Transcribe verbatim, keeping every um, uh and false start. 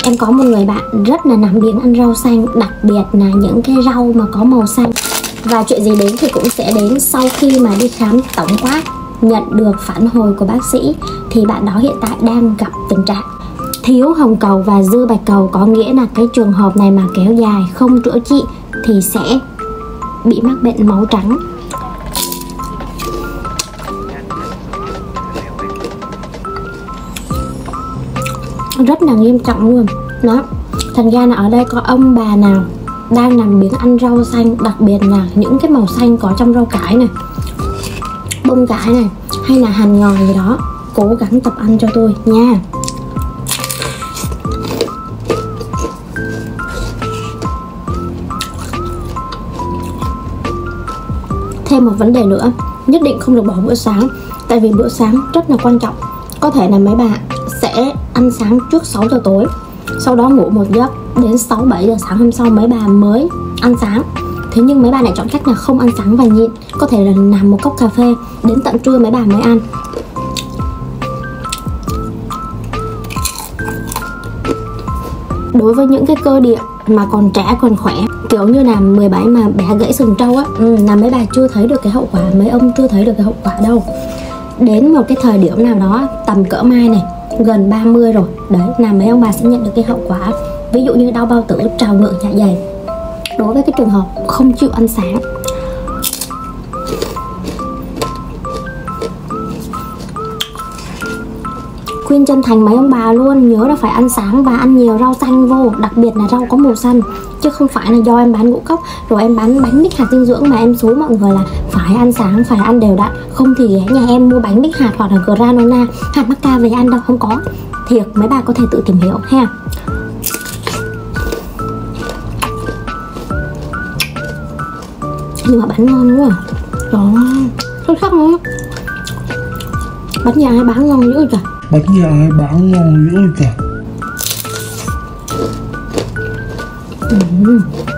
Em có một người bạn rất là nằm biếng ăn rau xanh, đặc biệt là những cái rau mà có màu xanh. Và chuyện gì đến thì cũng sẽ đến. Sau khi mà đi khám tổng quát, nhận được phản hồi của bác sĩ, thì bạn đó hiện tại đang gặp tình trạng thiếu hồng cầu và dư bạch cầu. Có nghĩa là cái trường hợp này mà kéo dài không chữa trị thì sẽ bị mắc bệnh máu trắng. Rất là nghiêm trọng luôn đó. Thành ra là ở đây có ông bà nào đang nằm biếng ăn rau xanh, đặc biệt là những cái màu xanh có trong rau cải này, bông cải này, hay là hành ngò gì đó, cố gắng tập ăn cho tôi nha. Thêm một vấn đề nữa, nhất định không được bỏ bữa sáng. Tại vì bữa sáng rất là quan trọng. Có thể là mấy bạn sẽ ăn sáng trước sáu giờ tối, sau đó ngủ một giấc đến sáu bảy giờ sáng hôm sau mấy bà mới ăn sáng. Thế nhưng mấy bà lại chọn cách là không ăn sáng và nhịn. Có thể là làm một cốc cà phê đến tận trưa mấy bà mới ăn. Đối với những cái cơ địa mà còn trẻ còn khỏe, kiểu như là mười bảy mà bé gãy sừng trâu á, ừ, là mấy bà chưa thấy được cái hậu quả, mấy ông chưa thấy được cái hậu quả đâu. Đến một cái thời điểm nào đó tầm cỡ mai này, gần ba mươi rồi, đấy là mấy ông bà sẽ nhận được cái hậu quả. Ví dụ như đau bao tử, trào ngược dạ dày, đối với cái trường hợp không chịu ăn sáng. Khuyên chân thành mấy ông bà luôn, nhớ là phải ăn sáng và ăn nhiều rau xanh vô, đặc biệt là rau có màu xanh. Chứ không phải là do em bán ngũ cốc rồi em bán bánh mix hạt dinh dưỡng mà em xúi mọi người là phải ăn sáng, phải ăn đều đặn. Không thì ghé nhà em mua bánh mix hạt hoặc là granola, hạt macca về ăn đâu, không có. Thiệt, mấy bà có thể tự tìm hiểu ha. Nhưng mà bánh ngon quá à. Trời ơi, xuất sắc luôn. Bánh nhà ai bán ngon dữ trời. Bánh nhà ai bán ngon dữ trời. Ừ.